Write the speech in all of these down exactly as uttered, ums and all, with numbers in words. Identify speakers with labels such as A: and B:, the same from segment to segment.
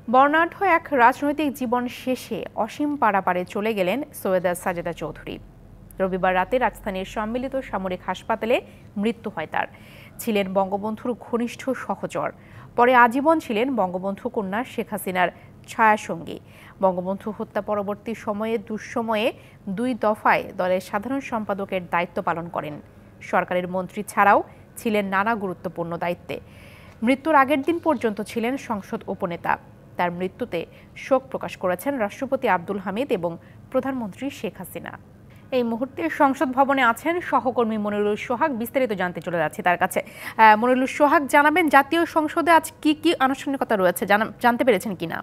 A: বর্ণাঢ্য এক রাজনৈতিক জীবন শেষে অসীম পারাপারে চলে গেলেন সৈয়দা সাজেদা চৌধুরী। রবিবার রাতে রাজধানীর সম্মিলিত সামরিক হাসপাতালে মৃত্যু হয় তার। ছিলেন বঙ্গবন্ধুর ঘনিষ্ঠ সহচর। পরে আজীবন ছিলেন বঙ্গবন্ধু কন্যা শেখ হাসিনার ছায়াসঙ্গী। বঙ্গবন্ধু হত্যা পরবর্তী সময়ে দুঃসময়ে দুই দফায় দলের সাধারণ সম্পাদকের দায়িত্ব পালন করেন। সরকারের মন্ত্রী ছাড়াও ছিলেন নানা গুরুত্বপূর্ণ দায়িত্বে। মৃত্যুর আগের দিন পর্যন্ত ছিলেন সংসদ উপনেতা। তার মৃত্যুতে শোক প্রকাশ করেছেন রাষ্ট্রপতি আব্দুল হামিদ এবং প্রধানমন্ত্রী শেখ হাসিনা। এই মুহূর্তে সংসদ ভবনে আছেন সহকর্মী মনিরুল সোহাগ। বিস্তারিত জানতে চলে যাচ্ছে তার কাছে। মনিরুল সোহাগ, জানাবেন জাতীয় সংসদে আজ কি কি আনুষ্ঠানিকতা রয়েছে, জানতে পেরেছেন কিনা?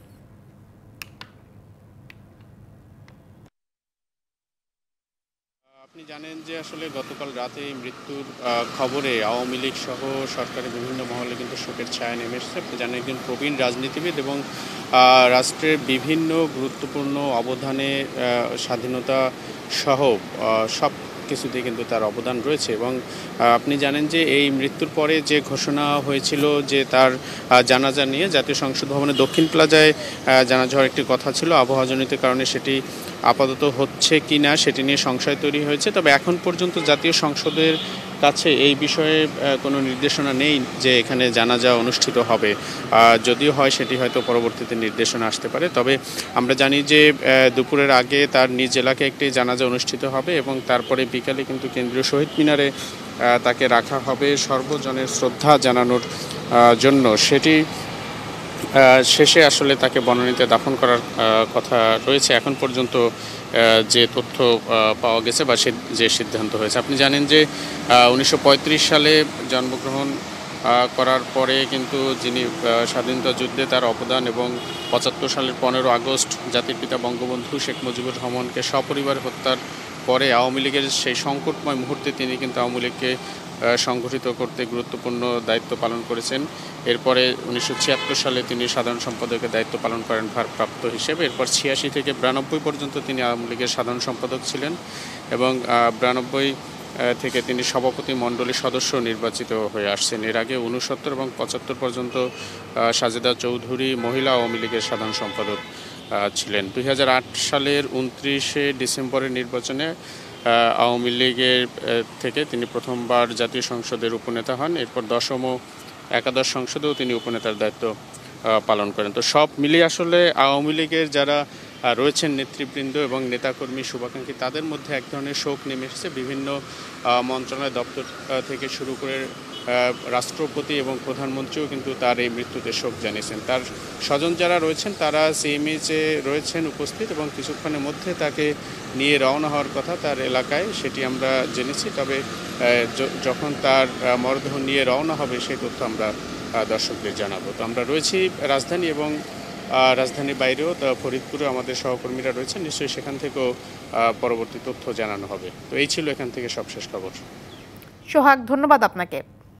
B: আপনি জানেন যে আসলে গতকাল রাতে এই মৃত্যুর খবরে আওয়ামী লীগ সহ সরকারের বিভিন্ন মহলে কিন্তু শোকের ছায়া নেমে এসেছে। আপনি জানেন একজন প্রবীণ রাজনীতিবিদ এবং রাষ্ট্রের বিভিন্ন গুরুত্বপূর্ণ অবদানে স্বাধীনতা সহ সব কিছুতে কিন্তু তার অবদান রয়েছে। এবং আপনি জানেন যে এই মৃত্যুর পরে যে ঘোষণা হয়েছিল যে তার জানাজা নিয়ে জাতীয় সংসদ ভবনের দক্ষিণ প্লাজায় জানাজা হওয়ার একটি কথা ছিল, আবহাওয়াজনিত কারণে সেটি আপাতত হচ্ছে কি না সেটি নিয়ে সংশয় তৈরি হয়েছে। তবে এখন পর্যন্ত জাতীয় সংসদের কাছে এই বিষয়ে কোনো নির্দেশনা নেই যে এখানে জানাজা অনুষ্ঠিত হবে। যদিও হয় সেটি হয়তো পরবর্তীতে নির্দেশনা আসতে পারে। তবে আমরা জানি যে দুপুরের আগে তার নিজ এলাকায় একটি জানাজা অনুষ্ঠিত হবে এবং তারপরে বিকালে কিন্তু কেন্দ্রীয় শহীদ মিনারে তাকে রাখা হবে সর্বজনের শ্রদ্ধা জানানোর জন্য। সেটি শেষে আসলে তাকে বনানীতে দাফন করার কথা রয়েছে এখন পর্যন্ত যে তথ্য পাওয়া গেছে বা যে সিদ্ধান্ত হয়েছে। আপনি জানেন যে উনিশশো পঁয়ত্রিশ সালে জন্মগ্রহণ করার পরে কিন্তু যিনি স্বাধীনতা যুদ্ধে তার অবদান এবং পঁচাত্তর সালের পনেরো আগস্ট জাতির পিতা বঙ্গবন্ধু শেখ মুজিবুর রহমানকে সপরিবার হত্যার পরে আওয়ামী লীগের সেই সংকটময় মুহূর্তে তিনি কিন্তু আওয়ামী লীগকে সংগঠিত করতে গুরুত্বপূর্ণ দায়িত্ব পালন করেছেন। এরপরে উনিশশো ছিয়াত্তর সালে তিনি সাধারণ সম্পাদকের দায়িত্ব পালন করেন ভারপ্রাপ্ত হিসেবে। এরপর ছিয়াশি থেকে বিরানব্বই পর্যন্ত তিনি আওয়ামী লীগের সাধারণ সম্পাদক ছিলেন এবং বিরানব্বই থেকে তিনি সভাপতি মণ্ডলীর সদস্য নির্বাচিত হয়ে আসছেন। এর আগে উনসত্তর এবং পঁচাত্তর পর্যন্ত সাজেদা চৌধুরী মহিলা আওয়ামী লীগের সাধারণ সম্পাদক ছিলেন। দুই হাজার আট সালের উনত্রিশে ডিসেম্বরের নির্বাচনে আওয়ামী লীগের থেকে তিনি প্রথমবার জাতীয় সংসদের উপনেতা হন। এরপর দশম ও একাদশ সংসদেও তিনি উপনেতার দায়িত্ব পালন করেন। তো সব মিলিয়ে আসলে আওয়ামী লীগের যারা রয়েছেন নেতৃবৃন্দ এবং নেতাকর্মী শুভাকাঙ্ক্ষী তাদের মধ্যে এক ধরনের শোক নেমে এসেছে। বিভিন্ন মন্ত্রণালয় দপ্তর থেকে শুরু করে রাষ্ট্রপতি এবং প্রধানমন্ত্রীও কিন্তু তার এই মৃত্যুতে শোক জানিয়েছেন। তার স্বজন যারা রয়েছেন তারা সিএমএইচে রয়েছেন উপস্থিত এবং কিছুক্ষণের মধ্যে তাকে নিয়ে রওনা হওয়ার কথা তার এলাকায়, সেটি আমরা জেনেছি। তবে যখন তার মরদেহ নিয়ে রওনা হবে সেই তথ্য আমরা দর্শকদের জানাবো। তো আমরা রয়েছি রাজধানী এবং রাজধানীর বাইরেও ফরিদপুরে আমাদের সহকর্মীরা রয়েছেন, নিশ্চয়ই সেখান থেকেও পরবর্তী তথ্য জানানো হবে। তো এই ছিল এখান থেকে সবশেষ খবর।
A: সোহাগ, ধন্যবাদ আপনাকে।